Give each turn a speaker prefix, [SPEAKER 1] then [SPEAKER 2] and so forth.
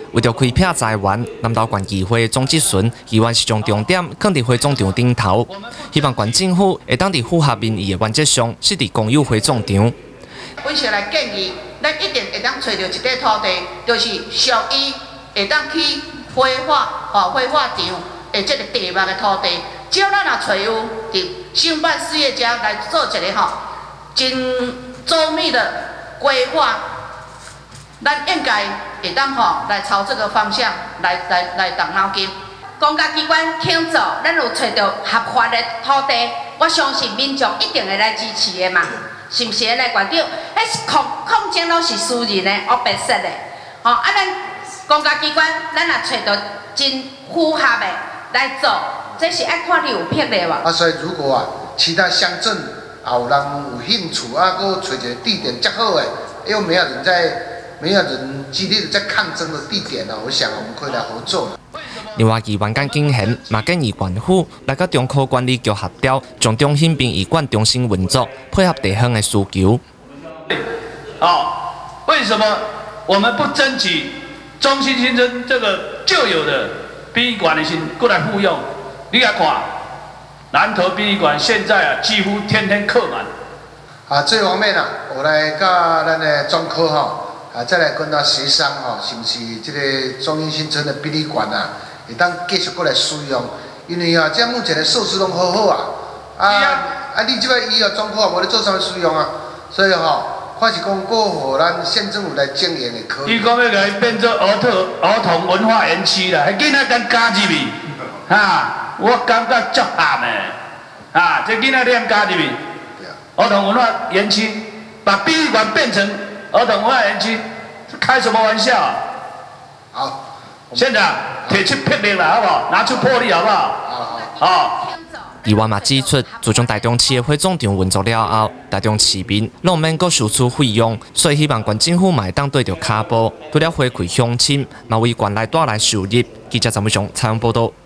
[SPEAKER 1] 为着开辟财源，南投县议会总咨询议员是将重点放伫会总场顶头，希望县政府会当伫符合民意的原则上设伫公有会总场。
[SPEAKER 2] 阮是来建议，咱一定会当找到一块土地，就是属于会当去火化场的这个地脉的土地。只要咱若找有伫承办事业家来做一个真周密的规划，咱应该会当来朝这个方向来动脑筋。
[SPEAKER 3] 公家机关肯做，咱有找到合法的土地，我相信民众一定会来支持的嘛，是不是？来县长，迄是空间拢是私人的，黑白色的，咱公家机关，咱若找到真符合的来做，这是爱看你有魄力无？
[SPEAKER 4] 所以如果其他乡镇有人有兴趣搁找一个地点较好的，又没有人激烈的在抗争的地点我想我们可以来合作。
[SPEAKER 1] 另外，议员简景贤嘛建议县府来甲中科管理局协调，将中心殡仪馆重新运作，配合地方的需求。
[SPEAKER 5] 为什么我们不争取中心新村这个旧有的殡仪馆的过来复用？你来看，南投殡仪馆现在几乎天天客满。
[SPEAKER 4] 这方面我来甲咱的中科再来跟他协商是不是这个中心新村的殡仪馆会当继续过来使用？因为这目前的设施拢好好你这摆以后中科无咧做啥物使用所以看是讲过互咱县政府来经营的可以。
[SPEAKER 5] 伊讲要甲伊变做儿童文化园区啦，迄囡仔敢加入去？我感觉足暗的，这囡仔念加入去。儿童文化园区，把殡仪馆变成儿童文化园区，开什么玩笑
[SPEAKER 4] 好，
[SPEAKER 5] 县长提出魄力啦，好不好？拿出魄力，好不好？
[SPEAKER 1] 议员嘛指出，自从台中市的会总场运作了后，台中市民拢免阁输出费用，所以希望县政府嘛会当对着骹步，除了回馈乡亲，嘛为县内带来收入。记者陈伟雄采访报道。